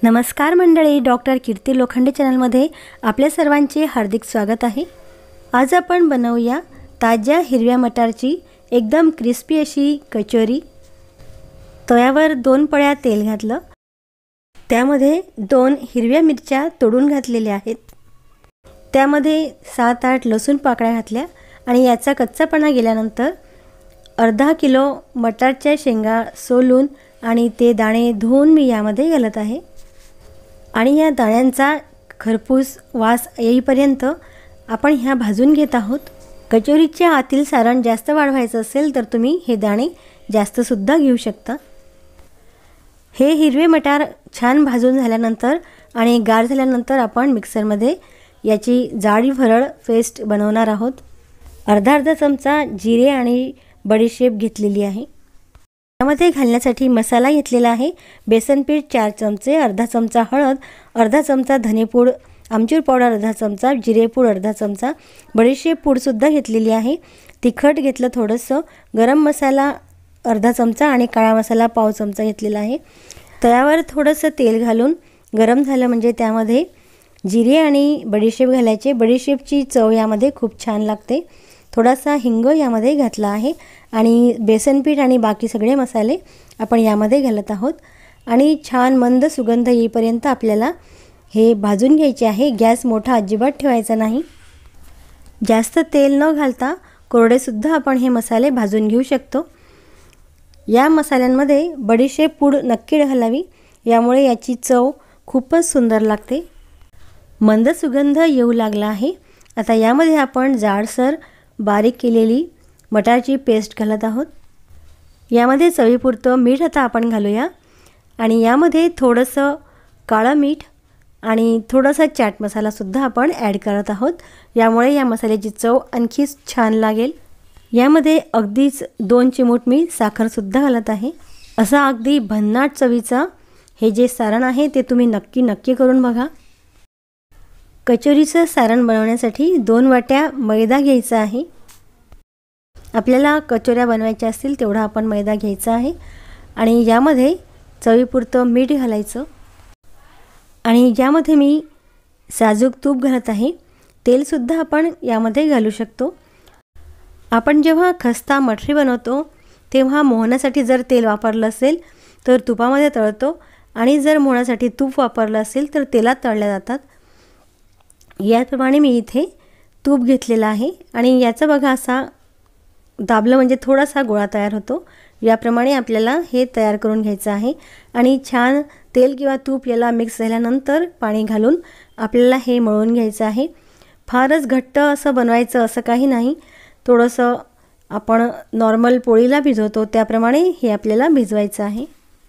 नमस्कार मंडळी, डॉक्टर कीर्ती लोखंडे चॅनलमध्ये आपल्या सर्वांचे हार्दिक स्वागत आहे। आज आपण बनवूया ताज्या हिरव्या मटारची एकदम क्रिस्पी अशी कचोरी। तव्यावर 2 पळ्या तेल घातलं, त्यामध्ये 2 हिरव्या मिरच्या तोडून घातलेल्या आहेत, त्यामध्ये 7-8 लसूण पाकळ्या घातल्या आणि याचा कच्चापणा गेल्यानंतर अर्धा किलो मटारच्या शेंगा सोलून आणि ते दाणे धुवून मी यामध्ये घालत आहे आणि या दाण्यांचा खरपूस वास येईपर्यंत आपण ह्या भाजून घेत आहोत। कचोरीच्या आतील सारण जास्त वाढवायचं असेल तर तुम्ही हे दाणे जास्त सुद्धा घेऊ शकता। हे हिरवे मटार छान भाजून झाल्यानंतर आणि गार झाल्यानंतर आपण मिक्सरमध्ये याची जाडी भरड पेस्ट बनवणार आहोत। अर्धा चमचा जिरे आणि बडीशेप घेतलेली आहे। यामध्ये घालण्यासाठी मसाला घेतलेला आहे, बेसन पीठ 4 चमचे, अर्धा चमचा हळद, अर्धा चमचा धनेपूड, आमचूर पावडर अर्धा चमचा, जिरेपूड अर्धा चमचा, बडीशेप पूड सुद्धा घेतलेली आहे, तिखट घेतलं थोडंसं, गरम मसाला अर्धा चमचा आणि काळा मसाला पाव चमचा घेतलेला आहे। तव्यावर थोडंसं तेल घालून गरम झालं म्हणजे त्यामध्ये जिरे आणि बडीशेप घालायचे। बडीशेपची चव यामध्ये खूप छान लागते। थोडासा हिंग यामध्ये घातला आहे आणि बेसन पीठ आणि बाकी सगळे मसाले आपण यामध्ये घालत आहोत आणि छान मंद सुगंध येईपर्यंत आपल्याला हे भाजून घ्यायचे आहे। गॅस मोठा अजिबात ठेवायचा नाही। जास्त तेल न घालता कोरडे सुद्धा आपण हे मसाले भाजून घेऊ शकतो। या मसाल्यांमध्ये बडीशेप पूड नक्की घालावी, यामुळे याची चव खूपच सुंदर लागते। मंद सुगंध येऊ लागला आहे। आता यामध्ये आपण जाडसर बारीक केलेली मटारची पेस्ट घालत आहोत। यामध्ये चवीपुरतं मीठ आता आपण घालूया आणि यामध्ये थोडंसं काळं मीठ आणि थोडासा चाट मसाला सुद्धा आपण ॲड करत आहोत, यामुळे या मसाल्याची चव आणखी छान लागेल। यामध्ये अगदीच 2 चिमूट मी साखर सुद्धा घालत आहे। असा अगदी भन्नाट चवीचा हे जे सारण आहे ते तुम्ही नक्की करून बघा। कचोरीचं सारण बनवण्यासाठी 2 वाट्या मैदा घ्यायचा आहे। आपल्याला कचोऱ्या बनवायच्या असतील तेवढा आपण मैदा घ्यायचा आहे आणि यामध्ये चवीपुरतं मीठ घालायचं आणि यामध्ये मी साजूक तूप घालत आहे। तेलसुद्धा आपण यामध्ये घालू शकतो। आपण जेव्हा खस्ता मठरी बनवतो तेव्हा मोहनासाठी जर तेल वापरलं असेल तर तुपामध्ये तळतो आणि जर मोहनासाठी तूप वापरलं असेल तर तेलात तळल्या जातात। याप्रमाणे मी इथे तूप घेतलेला आहे आणि याचा बघा असा दाबलं म्हणजे थोडासा गोळा तयार होतो। याप्रमाणे आपल्याला हे तयार करून घ्यायचं आहे आणि छान तेल किंवा तूप याला मिक्स झाल्यानंतर पाणी घालून आपल्याला हे मळून घ्यायचं आहे। फारच घट्ट असं बनवायचं असं काही नाही, थोडंसं आपण नॉर्मल पोळीला भिजवतो त्याप्रमाणे हे आपल्याला भिजवायचं आहे।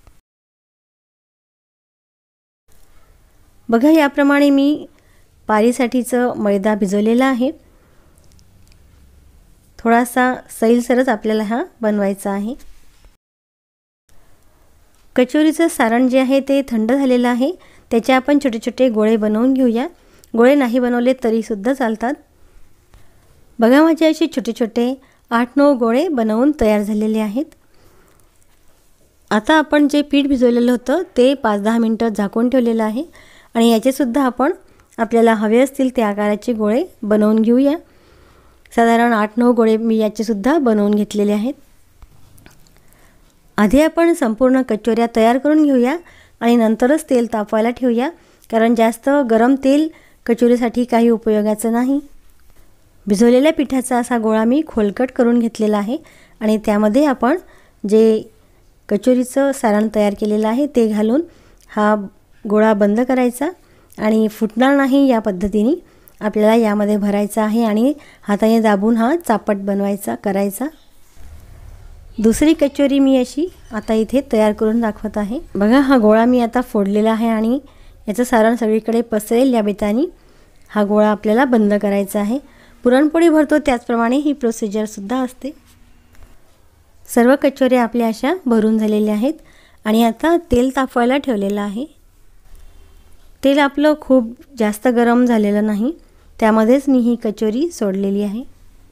बघा याप्रमाणे मी पारीसाठीचं मैदा भिजवलेला आहे। थोडासा सैलसरच आपल्याला हा बनवायचा आहे। कचोरीचं सारण जे आहे ते थंड झालेलं आहे, त्याचे आपण छोटे छोटे गोळे बनवून घेऊया। गोळे नाही बनवले तरी सुद्धा चालतात। बघा माझे असे छोटे छोटे 8-9 गोळे बनवून तयार झालेले आहेत। आता आपण जे पीठ भिजवलेलं होतं ते 5-10 मिनिटं झाकून ठेवलेलं आहे आणि याचे सुद्धा आपण आपल्याला हवे असतील त्या आकाराचे गोळे बनवून घेऊया। साधारण 8-9 गोळे मी याचे सुद्धा बनवून घेतलेले आहेत। आधी आपण संपूर्ण कचोऱ्या तयार करून घेऊया आणि नंतरच तेल तापवायला ठेवूया, कारण जास्त गरम तेल कचोरीसाठी काही उपयोगाचं नाही। भिजवलेल्या पिठाचा असा गोळा मी खोलकट करून घेतलेला आहे आणि त्यामध्ये आपण जे कचोरीचं सारण तयार केलेलं आहे ते घालून हा गोळा बंद करायचा आणि फुटणार नाही या पद्धतीने आपल्याला यामध्ये भरायचा आहे आणि हाताने दाबून हा चापट करायचा। दुसरी कचोरी मी अशी आता इथे तयार करून दाखवत आहे। बघा हा गोळा मी आता फोडलेला आहे आणि याचं सारण सगळीकडे पसरेल या बेताने हा गोळा आपल्याला बंद करायचा आहे। पुरणपोळी भरतो त्याचप्रमाणे ही प्रोसिजर सुद्धा असते। सर्व कचोऱ्या आपल्या अशा भरून झालेल्या आहेत आणि आता तेल तापवायला ठेवलेलं आहे। तेल आपलं खूप जास्त गरम झालेलं नाही, त्यामध्येच मी ही कचोरी सोडलेली आहे।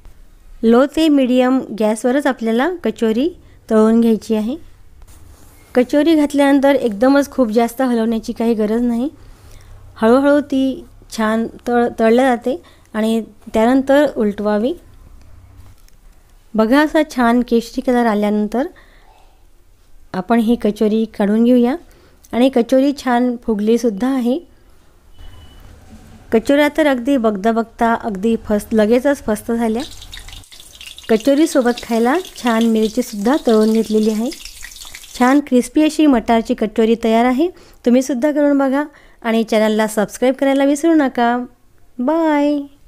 लो ते मीडियम गॅसवरच आपल्याला कचोरी तळून घ्यायची आहे। कचोरी घातल्यानंतर एकदमच खूप जास्त हलवण्याची काही गरज नाही. हळूहळू ती छान तळल्या जाते आणि त्यानंतर उलटवावी. बघा असा छान केशरी कलर आल्यानंतर आपण ही कचोरी काढून घेऊया. आणि कचोरी छान फुगलीसुद्धा आहे. कचोऱ्या तर अगदी बघता बघता अगदी लगेचच फस्त झाल्या. कचोरीसोबत खायला छान मिरचीसुद्धा तळून घेतलेली आहे. छान क्रिस्पी अशी मटारची कचोरी तयार आहे. तुम्हीसुद्धा करून बघा आणि चॅनलला सबस्क्राईब करायला विसरू नका. बाय.